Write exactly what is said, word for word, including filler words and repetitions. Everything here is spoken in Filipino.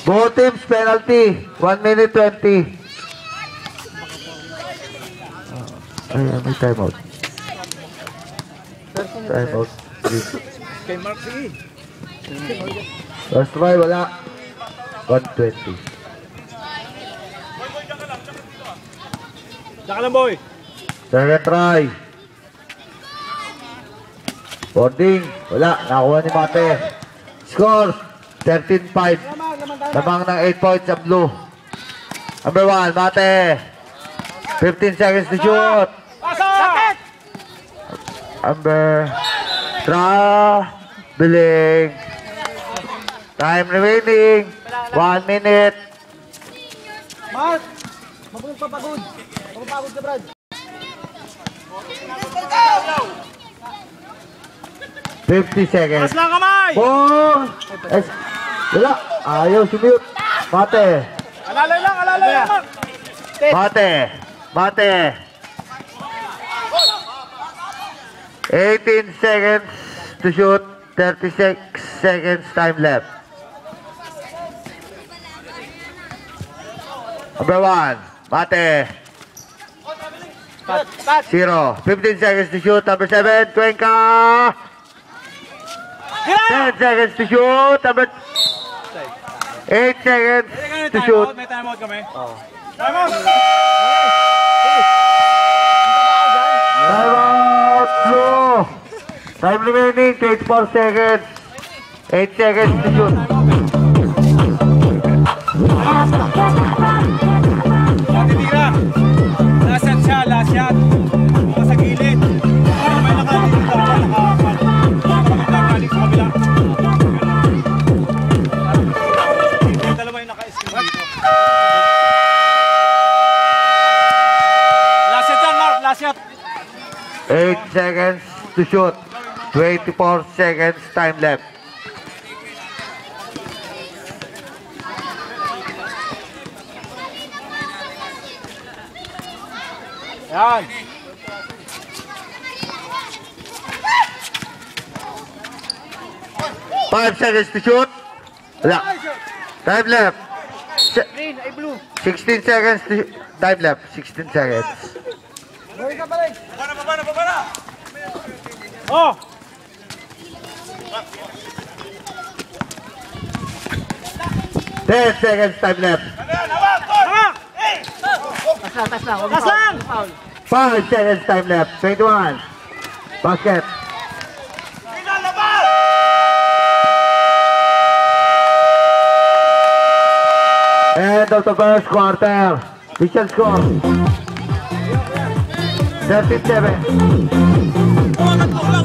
Both teams penalty. one minute twenty. Ay, may timeout. Timeout. Kay Mark, sige. First try, wala. one twenty. Diyan ka lang, boy. Second try. Boarding. Wala. Nakuha ni Mate. Score. thirteen five. Lamang ng eight points ang blue. Number one, Mate. fifteen seconds to shoot. Number. Traveling. Time remaining. One minute. Mark! Mapagod pa pagod. Mapagod ka, Brad. fifty seconds. Mas lang kamay! Ball! Es wala. Ayaw sumute. Mate. Alalay lang, alalay lang, Mark. Mate. Mate. eighteen seconds to shoot. thirty-six seconds time left. Number one. Mate. Zero. fifteen seconds to shoot. Number seven. Cuenca. ten seconds to shoot. Number eight seconds to shoot. May timeout kami. Timeout! Timeout. Blue. Time remaining. twenty-four seconds. eight seconds to shoot. Titira. Last shot siya, last shot. Mga sa gilid. May nakalitin daw, may nakakal. Nakakalik sa kabila. Yung dalawa yung naka-screen dito. Last shot yan, Mark, last shot. eight seconds to shoot. twenty-four seconds time left. Yan. five seconds to shoot. Wala. Time left. Se- Green, ay blue. sixteen seconds to shoot. Time left. sixteen seconds. Balik ka, balik. Babara, babara, babara. Oh! ten seconds time left. Tas lang, tas lang. five seconds time left. twenty-one. Basket. End of the first quarter. Official score. thirty-seven.